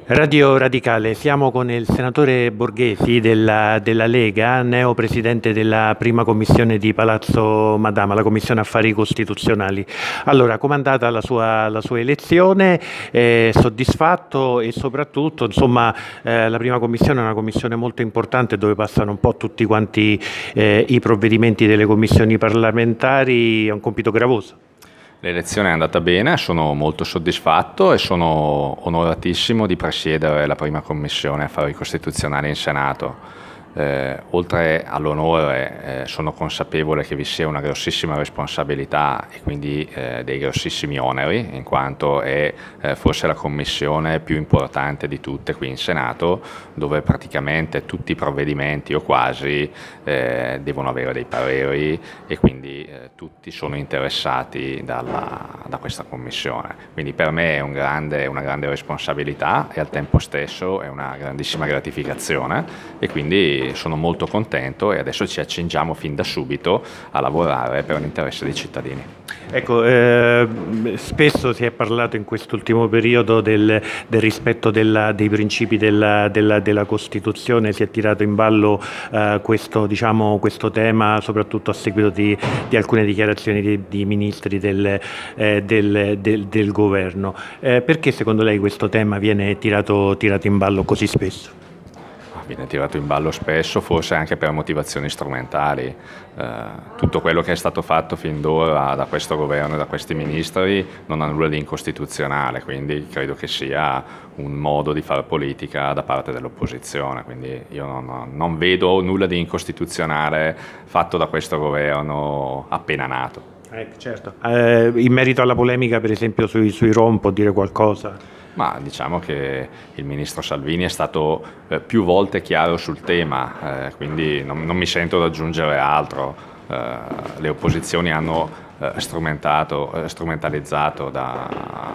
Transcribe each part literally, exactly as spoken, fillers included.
Radio Radicale, siamo con il senatore Borghesi della, della Lega, neo presidente della prima commissione di Palazzo Madama, la commissione affari costituzionali. Allora, com'è andata la sua, la sua elezione? È soddisfatto e soprattutto, insomma, eh, la prima commissione è una commissione molto importante dove passano un po' tutti quanti eh, i provvedimenti delle commissioni parlamentari, è un compito gravoso. L'elezione è andata bene, sono molto soddisfatto e sono onoratissimo di presiedere la prima commissione affari costituzionali in Senato. Eh, oltre all'onore eh, sono consapevole che vi sia una grossissima responsabilità e quindi eh, dei grossissimi oneri, in quanto è eh, forse la commissione più importante di tutte qui in Senato, dove praticamente tutti i provvedimenti o quasi eh, devono avere dei pareri e quindi eh, tutti sono interessati dalla, da questa commissione. Quindi per me è un grande, una grande responsabilità e al tempo stesso è una grandissima gratificazione e quindi sono molto contento e adesso ci accingiamo fin da subito a lavorare per l'interesse dei cittadini. Ecco, eh, spesso si è parlato in quest'ultimo periodo del, del rispetto della, dei principi della, della, della Costituzione, si è tirato in ballo eh, questo, diciamo, questo tema soprattutto a seguito di, di alcune dichiarazioni di, di ministri del, eh, del, del, del governo. Eh, perché secondo lei questo tema viene tirato, tirato in ballo così spesso? Viene tirato in ballo spesso, forse anche per motivazioni strumentali. Eh, tutto quello che è stato fatto fin d'ora da questo governo e da questi ministri non ha nulla di incostituzionale, quindi credo che sia un modo di fare politica da parte dell'opposizione. Quindi io non, non vedo nulla di incostituzionale fatto da questo governo appena nato. Eh, certo. Eh, in merito alla polemica, per esempio, sui, sui Rom, può dire qualcosa? Ma diciamo che il ministro Salvini è stato eh, più volte chiaro sul tema, eh, quindi non, non mi sento di aggiungere altro. Eh, le opposizioni hanno eh, strumentato, eh, strumentalizzato da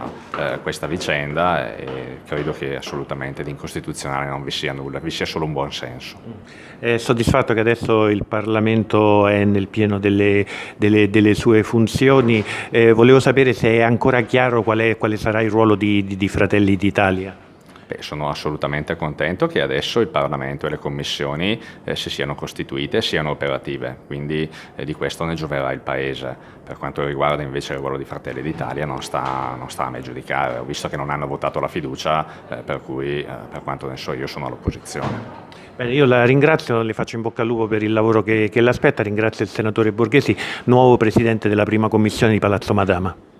eh, questa vicenda e credo che assolutamente di incostituzionale non vi sia nulla, vi sia solo un buon senso. È soddisfatto che adesso il Parlamento è nel pieno delle, delle, delle sue funzioni. Eh, volevo sapere se è ancora chiaro qual è, quale sarà il ruolo di, di, di Fratelli d'Italia. Beh, sono assolutamente contento che adesso il Parlamento e le commissioni eh, si siano costituite e siano operative, quindi eh, di questo ne gioverà il Paese. Per quanto riguarda invece il ruolo di Fratelli d'Italia non sta, non sta a me giudicare, ho visto che non hanno votato la fiducia, eh, per cui eh, per quanto ne so io sono all'opposizione. Bene, io la ringrazio, le faccio in bocca al lupo per il lavoro che, che l'aspetta, ringrazio il senatore Borghesi, nuovo presidente della prima commissione di Palazzo Madama.